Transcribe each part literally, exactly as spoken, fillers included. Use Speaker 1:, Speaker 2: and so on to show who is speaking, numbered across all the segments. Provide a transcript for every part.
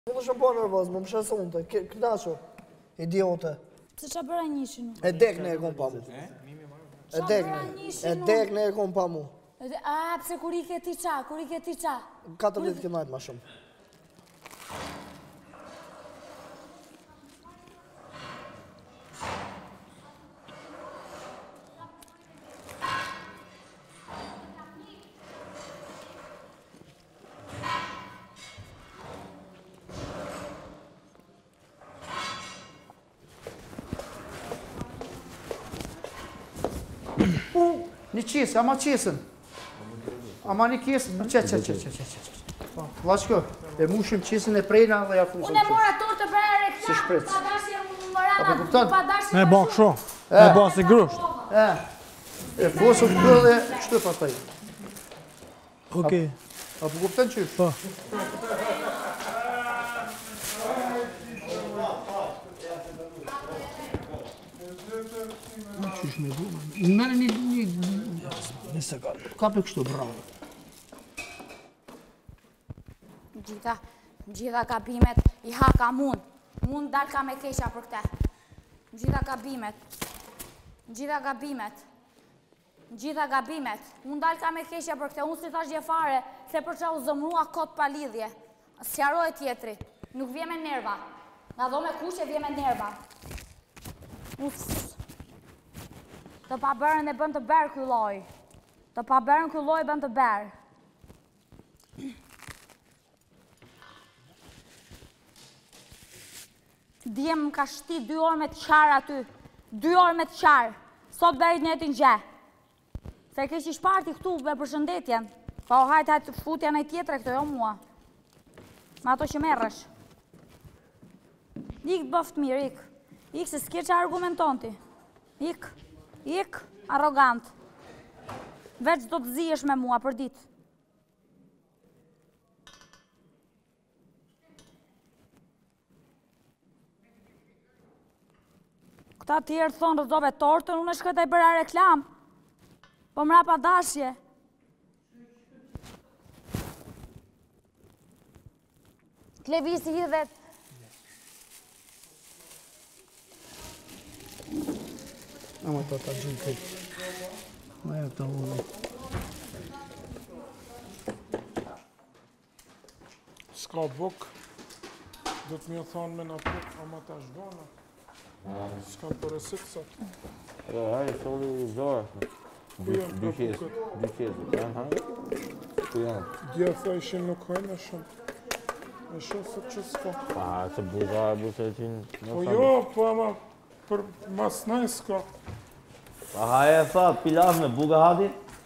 Speaker 1: Më në shumë po nervoz, më më shesë unë të, knasho, idiote.
Speaker 2: Pse qa bëra njëshin?
Speaker 1: E dek në e kom pa mu. E dek në, e dek në e kom pa mu.
Speaker 2: A, pse kur i ke ti qa, kur i ke ti qa?
Speaker 1: katër ditë ke majtë ma shumë.
Speaker 3: Një qesë, ama qesën. Ama një qesën, që, që, që, që, që, që. Lashko, e mushim qesën e prejna dhe ja fusëm.
Speaker 2: Unë e mora torë të bërë reklam,
Speaker 3: Si shprec.
Speaker 2: pa dashje morana,
Speaker 3: Apo kupton?
Speaker 2: pa dashje
Speaker 4: Me ba kësho, me ba si grusht.
Speaker 3: E, e fusëm të dhe shtu pa taj.
Speaker 4: Okej.
Speaker 3: Apo kupton që?
Speaker 4: Po. Qysh me du? Mërë një... një... Një sekund. Ka për kështu, bravo.
Speaker 2: Gjitha, gjitha gabimet i haka mund. Mund dal ka me keqa për këte. Gjitha gabimet. Gjitha gabimet. Gjitha gabimet. Unë dal ka me keqa për këte. Unë si thash gjefare, se për qa u zëmrua kot pa lidhje. Sjaroj tjetri. Nuk vje me nerva. Nga do me kushe vje me nerva. Uff. Të pa bërën e bën të berë këlloj. Të pa bërën këlloj bën të berë. Djem më ka shti dy orë me të qarë aty. Dy orë me të qarë. Sot berit një të një. Se ke që shparti këtu me përshëndetjen. Pa o hajtë hajtë futja në i tjetre këto jo mua. Ma ato që merresh. Ik bëft mirë, ik. Ik se s'ke që argumenton ti. Ik. Ik, arrogant. Veç do të zihesh me mua për ditë. Këta tjerë thonë rëzove tortën, unë e shkëtaj bëra reklam. Po mra pa dashje. Klevisi i dhe...
Speaker 3: Ama të ta gjimë këtë. Ma e të unë.
Speaker 4: S'ka buk. Do të mjë thonë me në buk, ama ta shbona. S'ka përësit sot.
Speaker 5: Edhe hajë, soli i zorë. Dy qesë, dy qesë. Janë hajë? Ku janë?
Speaker 4: Djetha ishin nuk hajnë e shumë. E shumë se që s'ka.
Speaker 5: Pa, se buzarë, busetin.
Speaker 4: Po jo, po ama për mas naj s'ka.
Speaker 5: Pa haje e tha, pilaf me buga hati?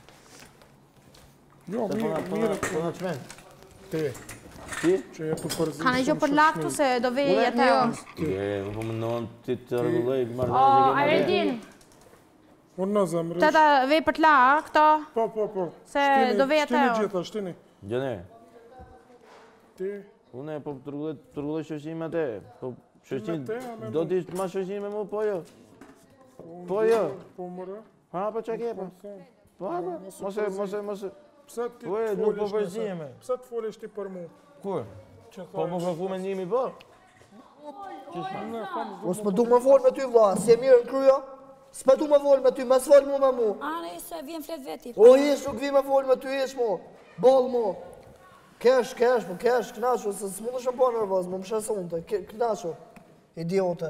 Speaker 4: Jo, mirë, mirë.
Speaker 5: Po në qmen?
Speaker 4: Te.
Speaker 5: Ti?
Speaker 4: Që e për përzishëm.
Speaker 6: Ka në gjo për laktu se do vej jetë e o.
Speaker 5: Je, po më nënë ti të rëgullej.
Speaker 6: O, Aredin.
Speaker 4: Unë në zemrësh.
Speaker 6: Teta vej për të lak, këto.
Speaker 4: Po, po, po.
Speaker 6: Se do vej jetë e o.
Speaker 4: Shtini gjitha, shtini.
Speaker 5: Gjene?
Speaker 4: Ti.
Speaker 5: Une, po të rëgullej shëshin me te. Po shëshin,
Speaker 4: Me te, a me
Speaker 5: do t'i ma shëshin me mu, po jo. Po jo.
Speaker 4: Po mërë.
Speaker 5: Ha, po që ke, po. Po, ha, po. Mose, mose, mose.
Speaker 4: Pse ti
Speaker 5: Po e,
Speaker 4: të
Speaker 5: nuk po
Speaker 4: folesh
Speaker 5: përzime.
Speaker 4: Pse të folesh ti për mu?
Speaker 5: Kur?
Speaker 4: Që
Speaker 5: Po më kërku me njimi, po?
Speaker 1: O s'me du me folë me ty vla, si e mirë në kryo? S'me du me folë me ty, me s'folë mu me mu.
Speaker 2: Ani, se vjen flet veti.
Speaker 1: O ish, nuk vi me folë me ty, ish mu. Bolë mu. Kesh, kesh, mu kesh, knasho, se s'mu në shumë po nervoz, mu më shesë unë të, knasho. Idiote.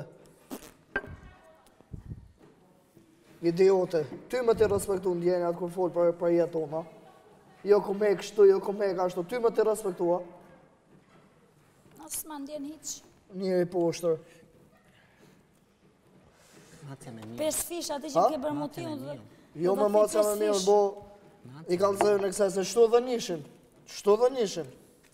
Speaker 1: Idiote. Ty me të respektu në djenja atë kur folë për, për jetë tona. Jo ku me kështu, jo ku me kështu. Ty me të respektua.
Speaker 2: Nësë ma ndjen hiq.
Speaker 1: Njëri poshtër.
Speaker 2: Pes fisha, ti që ke bërë motivën dhe...
Speaker 1: Jo me maca me mirë, bo... I kanë zërë në kësaj se shtu dhe njëshin. Shtu dhe njëshin.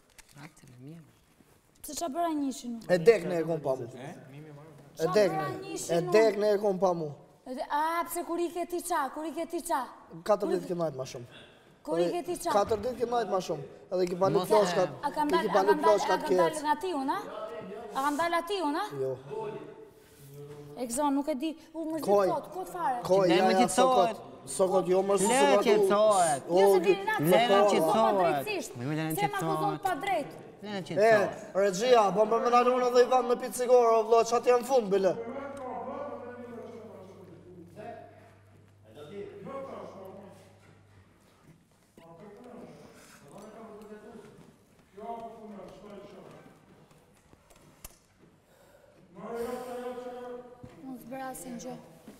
Speaker 2: Pse qa bëra njëshin?
Speaker 1: E dek në e kom pa mu. E dek në, e dek në e kom pa mu.
Speaker 2: A, pse kur i ke ti qa, kur i ke ti qa?
Speaker 1: Katër ditë ke majtë ma shumë.
Speaker 2: Kur i ke ti qa?
Speaker 1: Katër ditë ke majtë ma shumë. Edhe ki pali ploshkat,
Speaker 2: A kam
Speaker 1: i ki pali ploshkat
Speaker 2: dalë
Speaker 1: kjecë.
Speaker 2: nga ti unë, a? A kam dalë ati unë, a?
Speaker 1: Jo.
Speaker 2: E këzon, nuk e di, u më
Speaker 1: Koj.
Speaker 2: zhjit kot, kot fare.
Speaker 1: Koj, ja, ja, sokot. Sokot, jo më së së
Speaker 2: Jo se vini natë,
Speaker 1: Lena
Speaker 2: se ma akuzon pa drejtësisht.
Speaker 7: Me Lena
Speaker 2: Se ma akuzon pa drejt.
Speaker 7: Ne qenë
Speaker 1: E,
Speaker 7: sa.
Speaker 1: regjia, po më më nalun edhe i van në pizigorë, o vlo, që atë janë fund, bile.
Speaker 2: Unë zbëra si në gjë.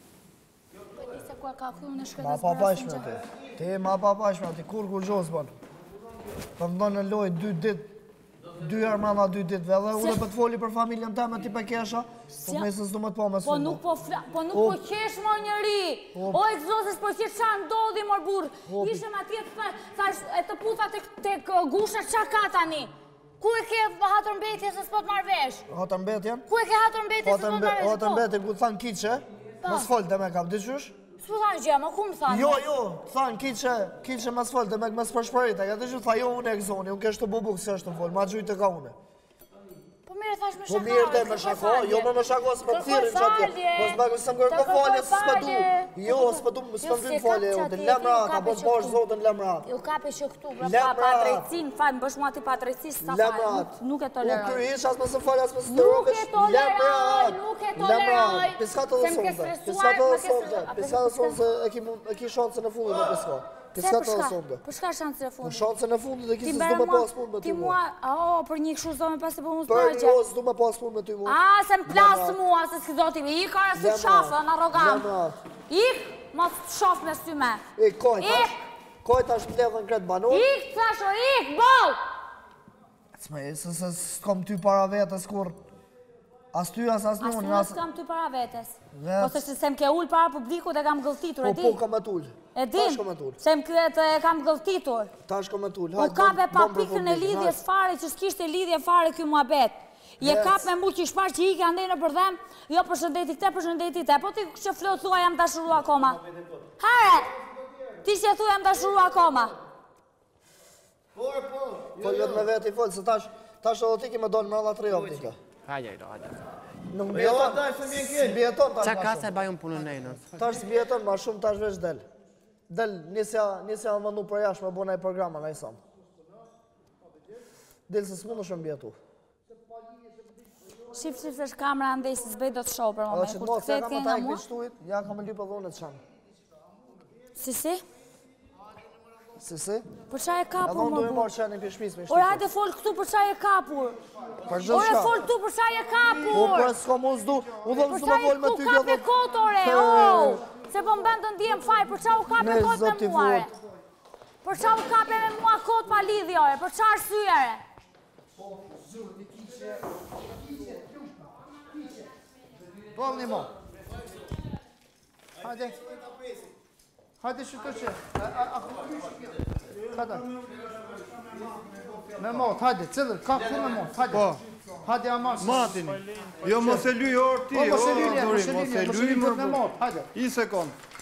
Speaker 2: Po ti se kua ka thunë në shkëtë
Speaker 1: Ma
Speaker 2: zbëra si
Speaker 1: papashme
Speaker 2: në
Speaker 1: ti.
Speaker 2: gjë.
Speaker 1: Ti ma papashme ti, kur kur gjosë banë. Të më ndonë në lojë dy dit, dy herë mrama dy ditve, edhe unë për të foli për familjen teme ti për kesha, po me se s'du më të po me
Speaker 2: Po
Speaker 1: së
Speaker 2: nuk po fla, po nuk po qesh mo njëri. O e këzosës po qesh qa ndodhi mor burë. Ishem atje të thash e të puta të gusha qa ka tani. Ku e ke hatër mbetje se s'po të marrë vesh?
Speaker 1: Hatër mbetjen?
Speaker 2: Ku e ke hatër mbetje se s'po të marrë vesh?
Speaker 1: Hatër mbetjen ku të thanë kiqe, më s'folte me kam, diqysh?
Speaker 2: S'po thanë gjë, më ku më thanë?
Speaker 1: Jo, jo, thanë kiqe, kiqe më s'folte me më s'përshpërit, e ka diqysh, tha jo unë e këzoni, unë keshtë të bubuk se është të folë, ma gjujtë e ka une.
Speaker 2: Po mirë thash me
Speaker 1: Po
Speaker 2: shako.
Speaker 1: mirë dhe me shako, jo me me shako, s'më të thirin që atje, po s'më bëgë s'më kërë të falje, s'më du, jo, s'më du, s'më du falje, jo, të lemrat, apo të bosh zotën lemrat.
Speaker 2: Jo kape që këtu, pra pa pa drejtësin, fal, më bësh mua ti pa drejtësi, s'ta fal,
Speaker 1: Lemrat.
Speaker 2: nuk e
Speaker 1: Unë
Speaker 2: toleroj.
Speaker 1: kry ish, as më së falje, as më së të
Speaker 2: Nuk
Speaker 1: rovesh,
Speaker 2: e toleroj,
Speaker 1: lemrat,
Speaker 2: nuk e toleroj.
Speaker 1: lemrat, piska të dhe
Speaker 2: Se m'ke
Speaker 1: sonde,
Speaker 2: stresuar,
Speaker 1: piska të dhe
Speaker 2: m'ke
Speaker 1: sonde,
Speaker 2: stresuar.
Speaker 1: piska të sonde se e ki mu- e ki shansën e fundit me piska, piska të dhe sonde.
Speaker 2: Për shka shansën e
Speaker 1: Për
Speaker 2: fundit?
Speaker 1: shansën e fundit e ki
Speaker 2: Ti
Speaker 1: se
Speaker 2: mbere
Speaker 1: s'du me
Speaker 2: mua,
Speaker 1: pas punë me ty
Speaker 2: ti
Speaker 1: mua.
Speaker 2: mua, o, për një këshu zonë pas të për unë
Speaker 1: Për
Speaker 2: s'përgje.
Speaker 1: jo, s'du me pas punë me ty mua.
Speaker 2: A, se më plasë
Speaker 1: Lemrat.
Speaker 2: mua, se s'ki zoti, i kare si
Speaker 1: Lemrat.
Speaker 2: shafë, në arrogant.
Speaker 1: Lemrat.
Speaker 2: Ik, mos të shafë me sy me.
Speaker 1: E, kojt,
Speaker 2: Ik,
Speaker 1: kojt ashtë mbledhën kretë banor.
Speaker 2: ik, thasho, ik, bol!
Speaker 1: S'me, se se s'kom ty para vetës kur, as ty as as
Speaker 2: As
Speaker 1: nunë,
Speaker 2: unë
Speaker 1: as...
Speaker 2: s'kam ty para vetes.
Speaker 1: Vetë.
Speaker 2: Po se se më ke ullë para publikut e kam gëlltitur, e
Speaker 1: Po,
Speaker 2: di?
Speaker 1: po, kam e tull.
Speaker 2: E
Speaker 1: Tash
Speaker 2: din,
Speaker 1: kam e tull.
Speaker 2: se më këtë e kam gëlltitur.
Speaker 1: Tash kam e tull.
Speaker 2: U kape pa pikën e lidhjes fare, që s'kishte lidhje fare kjo muhabet. Je
Speaker 1: Yes.
Speaker 2: kap me mu që i shpar që i ke andej në përdhem, jo përshëndeti këte, përshëndeti te, po ti që flot thua jam dashuru akoma. Hare, ti që thua jam dashuru akoma.
Speaker 1: Fol vetë me vetë i fol, se tash, tash edhe ti ki me donë më radha tre javë tika.
Speaker 7: Hajde, hajde, hajde.
Speaker 1: Nuk mbjeton, s'mbjeton tash
Speaker 7: Qa
Speaker 1: ma
Speaker 7: ka
Speaker 1: shumë.
Speaker 7: se bajun punën nejnë?
Speaker 1: Tash s'mbjeton ma shumë, tash veç del. Del, nisja, nisja më vëndu për jashtë me bo nëjë programa, nëjë samë. Del se s'mundu shumë mbjetu.
Speaker 2: Shif, shif, se shkamera ndej se s'bej do të shoh për
Speaker 1: Edhe
Speaker 2: moment,
Speaker 1: që
Speaker 2: kur
Speaker 1: të
Speaker 2: të
Speaker 1: mos, ja
Speaker 2: kthehet
Speaker 1: kam
Speaker 2: ke
Speaker 1: e
Speaker 2: nga
Speaker 1: tajk
Speaker 2: mua.
Speaker 1: për shtuit, ja kam e lypë dhone të shanë.
Speaker 2: Si, si?
Speaker 1: Si, si?
Speaker 2: Për qa e
Speaker 1: Edhe
Speaker 2: kapur,
Speaker 1: unë
Speaker 2: më
Speaker 1: du e
Speaker 2: bu?
Speaker 1: marrë qanin për shpisë me
Speaker 2: Ora,
Speaker 1: shtuit.
Speaker 2: hajde fol këtu për qa e kapur.
Speaker 1: Për gjithë
Speaker 2: Ore,
Speaker 1: shka.
Speaker 2: fol këtu për qa e
Speaker 1: Po,
Speaker 2: kapur.
Speaker 1: për s'ka mu s'du, u dhe
Speaker 2: Për
Speaker 1: s'du
Speaker 2: qa
Speaker 1: me
Speaker 2: e
Speaker 1: vol me
Speaker 2: ku
Speaker 1: ty
Speaker 2: kape
Speaker 1: kjo
Speaker 2: kotore,
Speaker 1: He.
Speaker 2: o! Se po më bëndë të ndihem faj, për qa u kape
Speaker 1: Ne,
Speaker 2: kot me
Speaker 1: zoti
Speaker 2: muare?
Speaker 1: vot.
Speaker 2: Për qa u kape me mua kot pa lidhje, ore? Për qa arsyere?
Speaker 3: Bol një mo. Hajde. Hajde shëtë që. Kada. Me mot, hajde, cilër, ka ku me mot, hajde.
Speaker 8: Po.
Speaker 3: Hajde amash.
Speaker 8: Matini. Jo mos e lyj orë ti,
Speaker 3: Po, mos e
Speaker 8: o,
Speaker 3: lyj,
Speaker 8: Dori,
Speaker 3: mos e lyj,
Speaker 8: mos e
Speaker 3: mos e
Speaker 8: lyj
Speaker 3: lyj
Speaker 8: më
Speaker 3: me mot, hajde.
Speaker 8: I sekond.